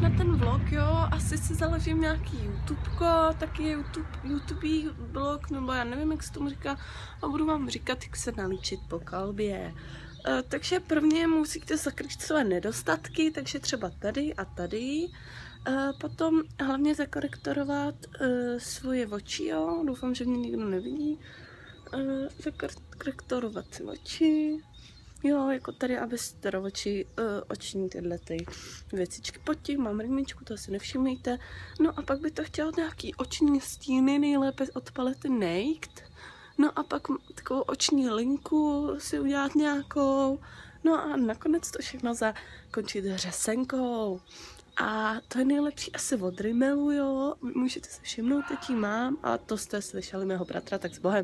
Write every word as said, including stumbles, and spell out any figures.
na ten vlog, jo, asi si založím nějaký YouTubeko, taky je YouTube, YouTubí blog, nebo já nevím, jak se tomu říká, a budu vám říkat, jak se nalíčit po kalbě. E, takže prvně musíte zakrýt své nedostatky, takže třeba tady a tady. E, potom hlavně zakorektorovat e, svoje oči, jo, doufám, že mě nikdo nevidí. E, zakorektorovat si oči. Jo, jako tady, abyste oči, uh, oční tyhle ty věcičky pod tím, mám rýmičku, to si nevšimejte. No a pak by to chtělo nějaký oční stíny, nejlépe od palety Naked. No a pak takovou oční linku si udělat nějakou. No a nakonec to všechno zakončit řesenkou. A to je nejlepší asi od Rimmelu, jo. Můžete se všimnout, jaký mám. A to jste slyšeli mého bratra, tak s Bohem.